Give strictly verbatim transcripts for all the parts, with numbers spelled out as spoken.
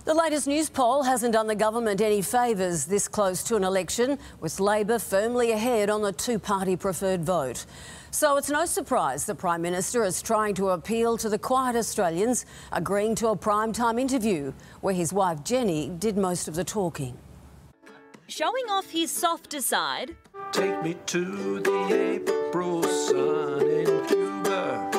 The latest news poll hasn't done the government any favours this close to an election, with Labor firmly ahead on the two-party preferred vote. So it's no surprise the Prime Minister is trying to appeal to the quiet Australians, agreeing to a primetime interview where his wife Jenny did most of the talking. Showing off his softer side. Take me to the April sun in Cuba.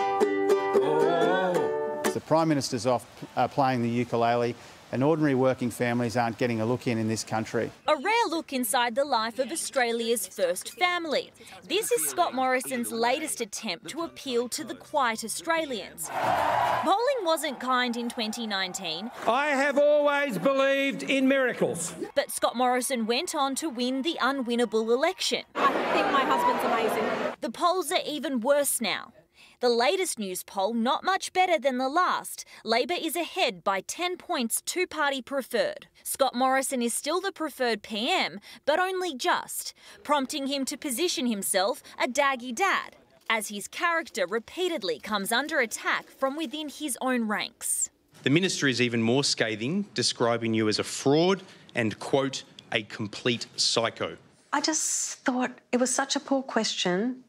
Oh. The Prime Minister's off uh, playing the ukulele, and ordinary working families aren't getting a look in in this country. A rare look inside the life of Australia's first family. This is Scott Morrison's latest attempt to appeal to the quiet Australians. Polling wasn't kind in twenty nineteen. I have always believed in miracles. But Scott Morrison went on to win the unwinnable election. I think my husband's amazing. The polls are even worse now. The latest news poll not much better than the last. Labor is ahead by ten points two-party preferred. Scott Morrison is still the preferred P M, but only just, prompting him to position himself a daggy dad, as his character repeatedly comes under attack from within his own ranks. The minister is even more scathing, describing you as a fraud and, quote, a complete psycho. I just thought it was such a poor question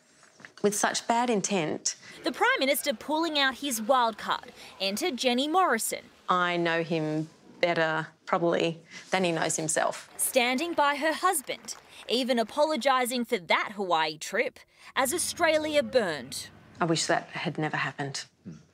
with such bad intent. The Prime Minister pulling out his wild card. Enter Jenny Morrison. I know him better, probably, than he knows himself. Standing by her husband, even apologising for that Hawaii trip as Australia burned. I wish that had never happened,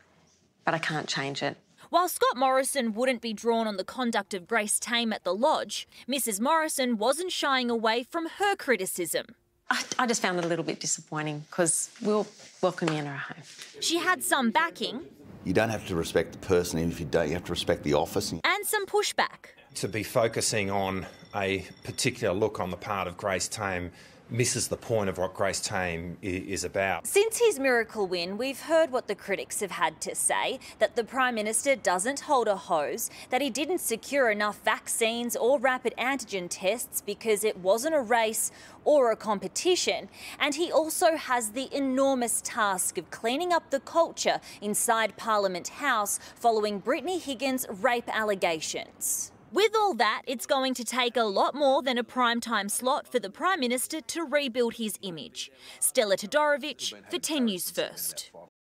but I can't change it. While Scott Morrison wouldn't be drawn on the conduct of Grace Tame at the lodge, Missus Morrison wasn't shying away from her criticism. I, I just found it a little bit disappointing because we'll welcome you in our home. She had some backing. You don't have to respect the person, even if you don't, you have to respect the office. And some pushback. To be focusing on a particular look on the part of Grace Tame misses the point of what Grace Tame is about. Since his miracle win, we've heard what the critics have had to say, that the Prime Minister doesn't hold a hose, that he didn't secure enough vaccines or rapid antigen tests because it wasn't a race or a competition, and he also has the enormous task of cleaning up the culture inside Parliament House following Brittany Higgins' rape allegations. With all that, it's going to take a lot more than a primetime slot for the Prime Minister to rebuild his image. Stella Todorovic for ten News First.